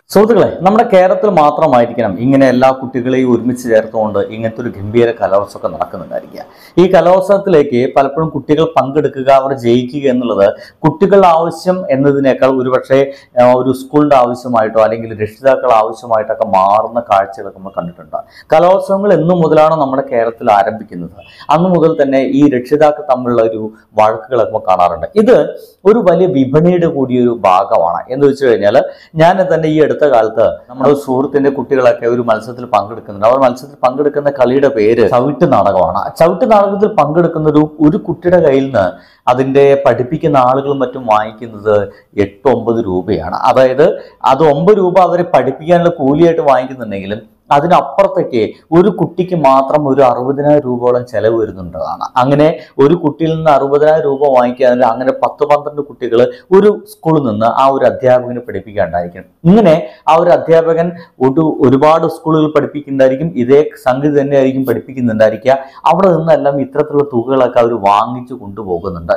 സുഹൃത്തുക്കളെ, നമ്മുടെ കേരളത്തിൽ മാത്രമായിരിക്കണം ഇങ്ങനെ എല്ലാ കുട്ടികളെയും ഒരുമിച്ച് ചേർത്തുകൊണ്ട് ഇങ്ങനത്തെ ഒരു ഗംഭീര കലോത്സവമൊക്കെ നടക്കുന്നുണ്ടായിരിക്കുക. ഈ കലോത്സവത്തിലേക്ക് പലപ്പോഴും കുട്ടികൾ പങ്കെടുക്കുക, അവർ ജയിക്കുക എന്നുള്ളത് കുട്ടികളുടെ ആവശ്യം എന്നതിനേക്കാൾ ഒരുപക്ഷെ ഒരു സ്കൂളിന്റെ ആവശ്യമായിട്ടോ അല്ലെങ്കിൽ രക്ഷിതാക്കളുടെ ആവശ്യമായിട്ടൊക്കെ മാറുന്ന കാഴ്ചകളൊക്കെ നമ്മൾ കണ്ടിട്ടുണ്ട്. കലോത്സവങ്ങൾ എന്നു മുതലാണ് നമ്മുടെ കേരളത്തിൽ ആരംഭിക്കുന്നത്. അന്നു മുതൽ തന്നെ ഈ രക്ഷിതാക്കൾ തമ്മിലുള്ള ഒരു വഴക്കുകളൊക്കെ നമ്മൾ കാണാറുണ്ട്. ഇത് ഒരു വലിയ വിപണിയുടെ കൂടിയൊരു ഭാഗമാണ്. എന്ന് വെച്ച് കഴിഞ്ഞാൽ ഞാൻ തന്നെ ഈ അടുത്ത കാലത്ത് നമ്മുടെ സുഹൃത്തിന്റെ കുട്ടികളൊക്കെ ഒരു മത്സരത്തിൽ പങ്കെടുക്കുന്നുണ്ട്. അവർ മത്സരത്തിൽ പങ്കെടുക്കുന്ന കളിയുടെ പേര് ചവിട്ട് നാടകമാണ്. ചവിട്ട് നാടകത്തിൽ പങ്കെടുക്കുന്ന ഒരു കുട്ടിയുടെ കയ്യിൽ നിന്ന് അതിന്റെ പഠിപ്പിക്കുന്ന ആളുകളും മറ്റും വാങ്ങിക്കുന്നത് 8-9 രൂപയാണ്. അതായത് അത് 9 രൂപ അവരെ പഠിപ്പിക്കാനുള്ള കൂലിയായിട്ട് വാങ്ങിക്കുന്നുണ്ടെങ്കിലും അതിനപ്പുറത്തേക്ക് ഒരു കുട്ടിക്ക് മാത്രം ഒരു 60,000 രൂപയോളം ചെലവ് വരുന്നുണ്ടതാണ്. അങ്ങനെ ഒരു കുട്ടിയിൽ നിന്ന് 60,000 രൂപ വാങ്ങിക്കുകയാണെങ്കിൽ അങ്ങനെ 10-12 കുട്ടികൾ ഒരു സ്കൂളിൽ നിന്ന് ആ ഒരു അധ്യാപകന് പഠിപ്പിക്കാനുണ്ടായിരിക്കും. ഇങ്ങനെ ആ ഒരു അധ്യാപകൻ ഒരുപാട് സ്കൂളുകൾ പഠിപ്പിക്കുന്നുണ്ടായിരിക്കും. ഇതേ സംഗതി തന്നെയായിരിക്കും പഠിപ്പിക്കുന്നുണ്ടായിരിക്കുക. അവിടെ നിന്നെല്ലാം ഇത്തരത്തിലുള്ള തുകകളൊക്കെ അവർ വാങ്ങിച്ചു കൊണ്ടുപോകുന്നുണ്ട്.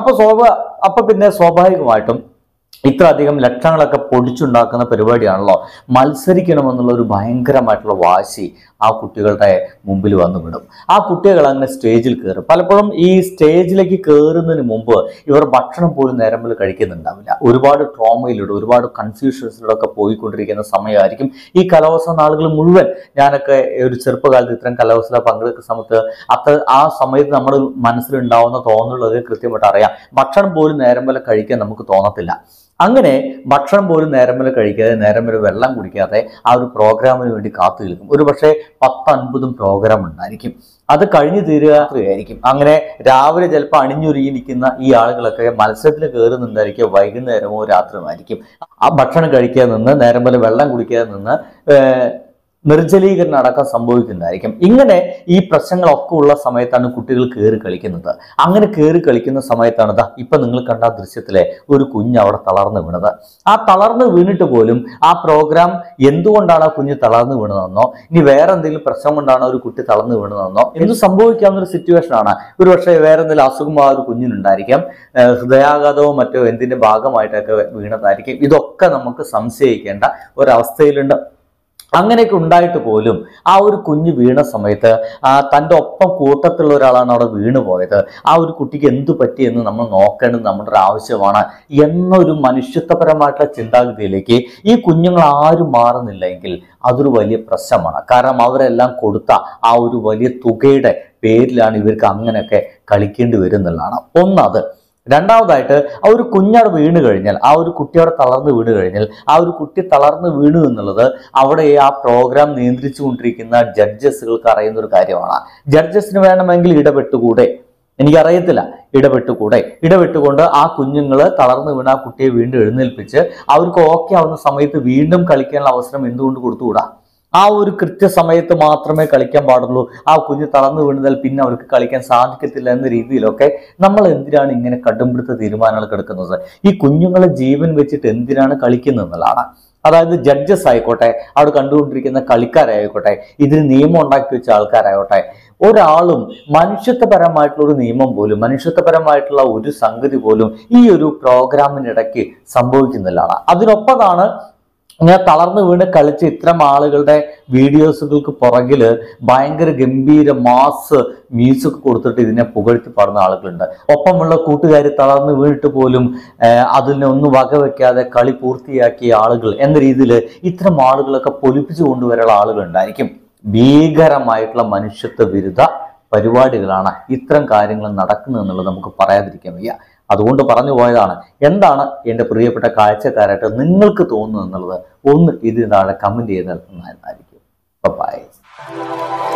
അപ്പൊ പിന്നെ സ്വാഭാവികമായിട്ടും ഇത്ര അധികം ലക്ഷങ്ങളൊക്കെ പൊടിച്ചുണ്ടാക്കുന്ന പരിപാടിയാണല്ലോ. മത്സരിക്കണമെന്നുള്ള ഒരു ഭയങ്കരമായിട്ടുള്ള വാശി ആ കുട്ടികളുടെ മുമ്പിൽ വന്നു വിടും. ആ കുട്ടികൾ അങ്ങനെ സ്റ്റേജിൽ കയറും. പലപ്പോഴും ഈ സ്റ്റേജിലേക്ക് കയറുന്നതിന് മുമ്പ് ഇവർ ഭക്ഷണം പോലും നേരം കഴിക്കുന്നുണ്ടാവില്ല. ഒരുപാട് ട്രോമയിലൂടെ ഒരുപാട് കൺഫ്യൂഷൻസിലൂടെ ഒക്കെ പോയിക്കൊണ്ടിരിക്കുന്ന സമയമായിരിക്കും ഈ കലോത്സവ നാളുകൾ മുഴുവൻ. ഞാനൊക്കെ ഒരു ചെറുപ്പകാലത്ത് ഇത്തരം കലോത്സവ പങ്കെടുക്കുന്ന സമയത്ത് ആ സമയത്ത് നമ്മുടെ മനസ്സിലുണ്ടാവുന്ന തോന്നലുകളൊക്കെ കൃത്യമായിട്ട് അറിയാം. ഭക്ഷണം പോലും നേരം കഴിക്കാൻ നമുക്ക് തോന്നത്തില്ല. അങ്ങനെ ഭക്ഷണം പോലും നേരം കഴിക്കാതെ നേരം വെള്ളം കുടിക്കാതെ ആ ഒരു പ്രോഗ്രാമിന് വേണ്ടി കാത്തു നിൽക്കും. ഒരു പക്ഷേ 10-50 പ്രോഗ്രാം ഉണ്ടായിരിക്കും. അത് കഴിഞ്ഞു തീരുകയായിരിക്കും. അങ്ങനെ രാവിലെ ചിലപ്പോൾ അണിഞ്ഞൊരുങ്ങി നിൽക്കുന്ന ഈ ആളുകളൊക്കെ മത്സരത്തിൽ കയറുന്നുണ്ടായിരിക്കും. വൈകുന്നേരമോ രാത്രിയോ ആയിരിക്കും. ആ ഭക്ഷണം കഴിക്കാതെ നിന്ന് നേരം വെള്ളം കുടിക്കാതെ നിന്ന് നിർജ്ജലീകരണം അടക്കം സംഭവിക്കുന്നതായിരിക്കും. ഇങ്ങനെ ഈ പ്രശ്നങ്ങളൊക്കെ ഉള്ള സമയത്താണ് കുട്ടികൾ കയറി കളിക്കുന്നത്. അങ്ങനെ കയറി കളിക്കുന്ന സമയത്താണ് ഇപ്പൊ നിങ്ങൾ കണ്ട ദൃശ്യത്തിലെ ഒരു കുഞ്ഞ് അവിടെ തളർന്നു വീണത്. ആ തളർന്നു വീണിട്ട് പോലും ആ പ്രോഗ്രാം എന്തുകൊണ്ടാണ് ആ കുഞ്ഞ് തളർന്നു വീണതെന്നോ ഇനി വേറെ എന്തെങ്കിലും പ്രശ്നം കൊണ്ടാണ് ഒരു കുട്ടി തളർന്നു വീണതെന്നോ എന്ത് സംഭവിക്കാവുന്ന ഒരു സിറ്റുവേഷൻ ആണ്. ഒരു പക്ഷേ വേറെ എന്തെങ്കിലും അസുഖം ആ ഒരു കുഞ്ഞിനുണ്ടായിരിക്കാം. ഹൃദയാഘാതവും മറ്റോ എന്തിന്റെ ഭാഗമായിട്ടൊക്കെ വീണതായിരിക്കും. ഇതൊക്കെ നമുക്ക് സംശയിക്കേണ്ട ഒരവസ്ഥയിലുണ്ട്. അങ്ങനെയൊക്കെ ഉണ്ടായിട്ട് പോലും ആ ഒരു കുഞ്ഞ് വീണ സമയത്ത് തൻ്റെ ഒപ്പം കൂട്ടത്തിലുള്ള ഒരാളാണ് അവിടെ വീണു പോയത്. ആ ഒരു കുട്ടിക്ക് എന്തു പറ്റിയെന്ന് നമ്മൾ നോക്കേണ്ടത് നമ്മുടെ ഒരു ആവശ്യമാണ് എന്നൊരു മനുഷ്യത്വപരമായിട്ടുള്ള ചിന്താഗതിയിലേക്ക് ഈ കുഞ്ഞുങ്ങൾ ആരും മാറുന്നില്ലെങ്കിൽ അതൊരു വലിയ പ്രശ്നമാണ്. കാരണം അവരെല്ലാം കൊടുത്ത ആ ഒരു വലിയ തുകയുടെ പേരിലാണ് ഇവർക്ക് അങ്ങനെയൊക്കെ കളിക്കേണ്ടി വരുന്നുള്ളതാണ് ഒന്നത്. രണ്ടാമതായിട്ട് ആ ഒരു കുഞ്ഞവിടെ വീണ് കഴിഞ്ഞാൽ, ആ ഒരു കുട്ടിയോടെ തളർന്ന് വീണ് കഴിഞ്ഞാൽ, ആ ഒരു കുട്ടി തളർന്ന് വീണു എന്നുള്ളത് അവിടെ ആ പ്രോഗ്രാം നിയന്ത്രിച്ചു കൊണ്ടിരിക്കുന്ന ജഡ്ജസുകൾക്ക് അറിയുന്ന ഒരു കാര്യമാണ്. ജഡ്ജസിന് വേണമെങ്കിൽ ഇടപെട്ടുകൂടെ, എനിക്കറിയത്തില്ല, ഇടപെട്ടുകൊണ്ട് ആ കുഞ്ഞുങ്ങള് തളർന്നു വീണ ആ കുട്ടിയെ വീണ്ടും എഴുന്നേൽപ്പിച്ച് അവർക്ക് ഓക്കെ ആവുന്ന സമയത്ത് വീണ്ടും കളിക്കാനുള്ള അവസരം എന്തുകൊണ്ട് കൊടുത്തുകൂടാ? ആ ഒരു കൃത്യസമയത്ത് മാത്രമേ കളിക്കാൻ പാടുള്ളൂ. ആ കുഞ്ഞ് തളർന്നു വീണതാൽ പിന്നെ അവർക്ക് കളിക്കാൻ സാധിക്കത്തില്ല എന്ന രീതിയിലൊക്കെ നമ്മൾ എന്തിനാണ് ഇങ്ങനെ കടുംപിടുത്ത തീരുമാനങ്ങൾ എടുക്കുന്നത്? ഈ കുഞ്ഞുങ്ങളെ ജീവൻ വെച്ചിട്ട് എന്തിനാണ് കളിക്കുന്നത് എന്നുള്ളതാണ്. അതായത് ജഡ്ജസ് ആയിക്കോട്ടെ, അവിടെ കണ്ടുകൊണ്ടിരിക്കുന്ന കളിക്കാരായിക്കോട്ടെ, ഇതിന് നിയമം ഉണ്ടാക്കി വെച്ച ആൾക്കാരായിക്കോട്ടെ, ഒരാളും മനുഷ്യത്വപരമായിട്ടുള്ള ഒരു നിയമം പോലും, മനുഷ്യത്വപരമായിട്ടുള്ള ഒരു സംഗതി പോലും ഈ ഒരു പ്രോഗ്രാമിനിടയ്ക്ക് സംഭവിക്കുന്നില്ലാണ്. അതിനൊപ്പമാണ് ഇങ്ങനെ തളർന്നു വീണ് കളിച്ച് ഇത്തരം ആളുകളുടെ വീഡിയോസുകൾക്ക് പുറകില് ഭയങ്കര ഗംഭീര മാസ് മ്യൂസിക് കൊടുത്തിട്ട് ഇതിനെ പുകഴ്ത്തി പാടുന്ന ആളുകളുണ്ട്. ഒപ്പമുള്ള കൂട്ടുകാർ തളർന്നു വീണിട്ട് പോലും അതിനെ ഒന്നും വകവെക്കാതെ കളി പൂർത്തിയാക്കിയ ആളുകൾ എന്ന രീതിയിൽ ഇത്തരം ആളുകളൊക്കെ പൊലിപ്പിച്ചു കൊണ്ടുവരാനുള്ള ആളുകളുണ്ടായിരിക്കും. ഭീകരമായിട്ടുള്ള മനുഷ്യത്വ വിരുദ്ധ പരിപാടികളാണ് ഇത്തരം കാര്യങ്ങൾ നടക്കുന്നത് എന്നുള്ളത് നമുക്ക് പറയാതിരിക്കാൻ വയ്യ. അതുകൊണ്ട് പറഞ്ഞു പോയതാണ്. എന്താണ് എൻ്റെ പ്രിയപ്പെട്ട കാഴ്ചക്കാരായിട്ട് നിങ്ങൾക്ക് തോന്നുന്നത് എന്നുള്ളത് ഒന്ന് ഇതിന് താഴെ കമന്റ് ചെയ്താൽ നന്നായിരിക്കും. ബൈ.